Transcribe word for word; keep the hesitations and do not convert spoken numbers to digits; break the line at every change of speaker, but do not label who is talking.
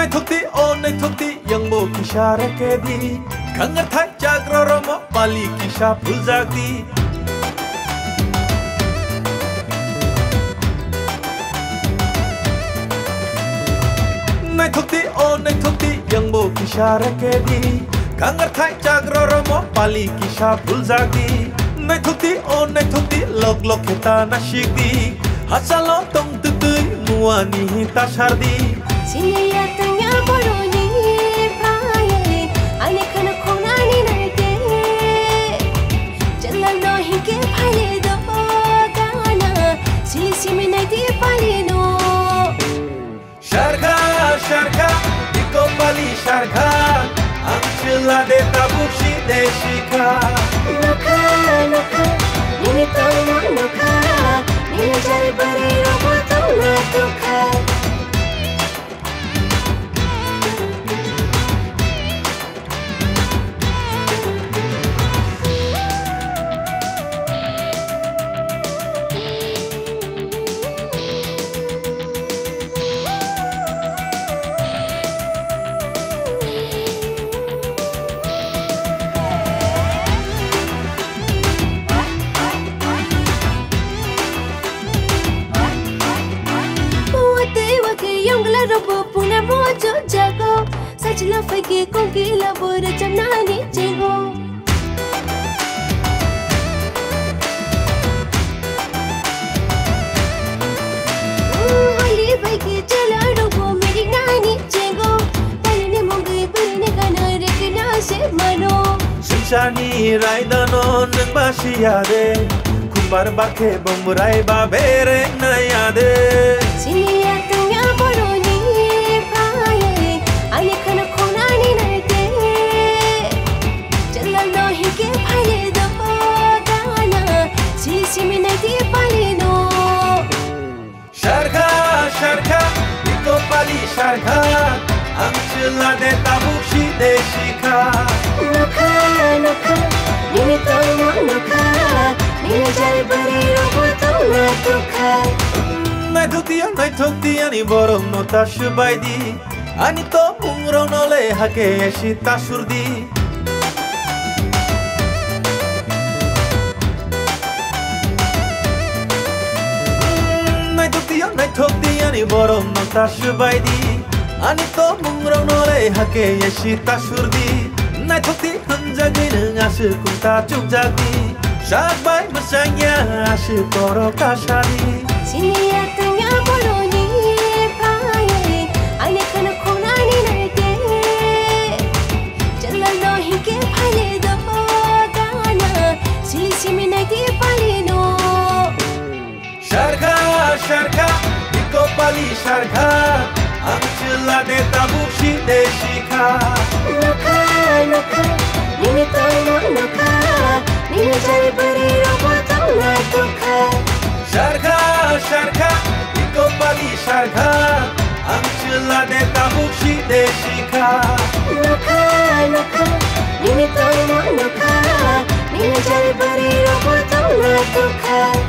thukti o nai thukti yang mo kishara ke di kangar thai jagro roma pali kisha phulzak di nai thukti o nai thukti yang mo kishara ke di kangar thai jagro roma pali kisha phulzak di nai thukti o nai thukti lok lok heta na shik di hasalo tong tu tui muani ta shardi
Silia tanya boroni paye ane kana khonani naite jalla no hike phale do gana sili simi naite pali no
sharga sharga iko pali sharga amchila de tabushi de shika
noka noka nini to noka nini jare bare robo to na tukha robo puna mojo jago sajla fake kongi labor jamnani jego ali fake chala robo meri nani jego palne mongai burne kana rekna se mano
simshani raidano nang basiyade kumbar bakhe bomurai ba bere na yade
silia tanya boroni
sharga sharga iko pali sharga amchila de tabushi de shika
noka noka nini to noka nini jare bare robo to na tukha
nai thukti nai thukti ani borom no tashubai di ani to pungro no le hake shi tasurdi nai thukti ani borom no tashubai di ani to pungro no le hake shi tasurdi nai thukti hanjagi nang asu kunta chukjagi shakbai masanya asu koro kashari
silia tanya boroni paye ane kana khonani naite jalla no hike phale do gana sili simi naite pali no
sharga sharga iko pali sharga amchila de tabushi de shika
noka noka nini to noka nini jare bare robo to na tukha
sharga sharga iko pali sharga amchila de tabushi de shika
noka noka nini to noka nini jare bare robo to na tukha